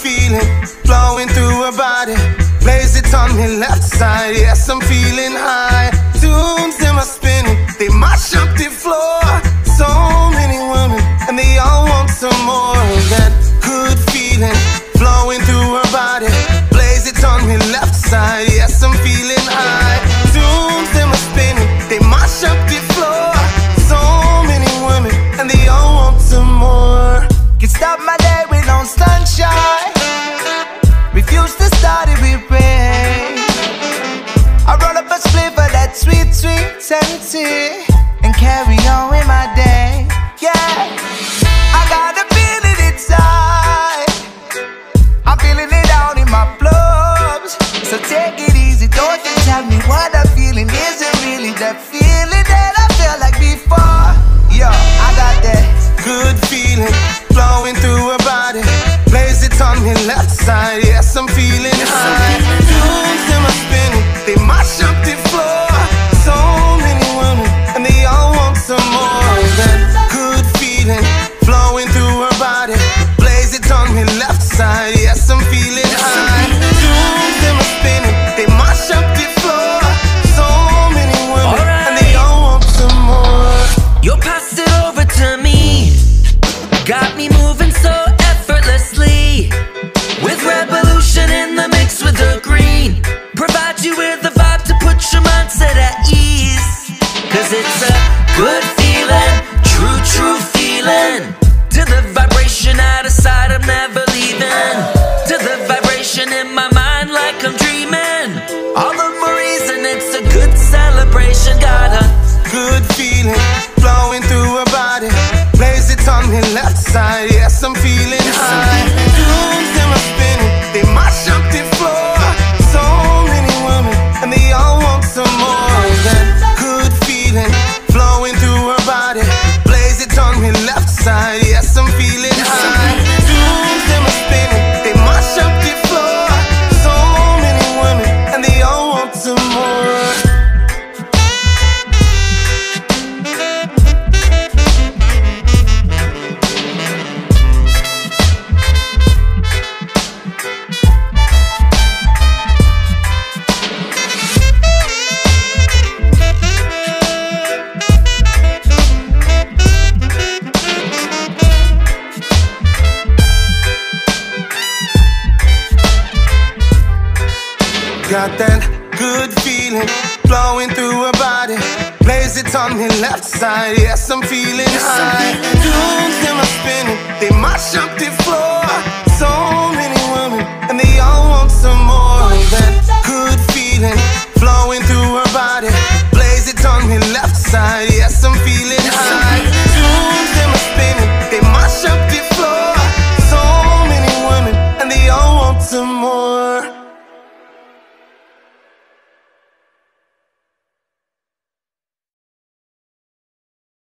feeling flowing through her body. Plays it on me left side, yes, I'm feeling high. Tunes in my spinning, they mash up the floor. So many women, and they all want some more of that good feeling flowing through her body. Plays it on me left side, yes, I'm feeling high. Tunes in my spinning, they mash up the floor. So many women, and they all want some more. Can stop my day with no sunshine. Refuse to start it with rain. I roll up a split for that sweet, sweet sensei and carry on with my day. Yeah, I got a feeling inside. I'm feeling it out in my plums. So take it easy, don't you tell me what I'm feeling. Is it really that feeling that I felt like before? Yo, I got that good feeling flowing through her body. Plays it on me left side, yes, I'm feeling high. Tunes in my spinning, they mash up the floor. So many women, and they all want some more of that good feeling flowing through her body. Plays it on me left side, yes, I'm feeling high. Tunes in my spinning, they mash up the floor. So many women, and they all want some more. You passed it over to me, got me moving so effortlessly, with revolution in the mix with the green. Provide you with a vibe to put your mindset at ease. Cause it's a good feeling, true, true feeling. To the vibration out of sight, I'm never leaving. To the vibration in my mind like I'm dreaming. All the more reason it's a good celebration. Got a good feeling flowing through her body. Plays it on me left side, yes, I'm feeling high. Tunes in my spinning, they mash up the floor. So many women, and they all want some more of that good feeling flowing through her body. Plays it on me left side, yes, I'm feeling high. Tunes in my spinning, they mash up the floor. So many women, and they all want some more. Got that good feeling flowing through her body. Plays it on me left side, yes, I'm feeling high. Tunes in my spinning, they mash up the floor.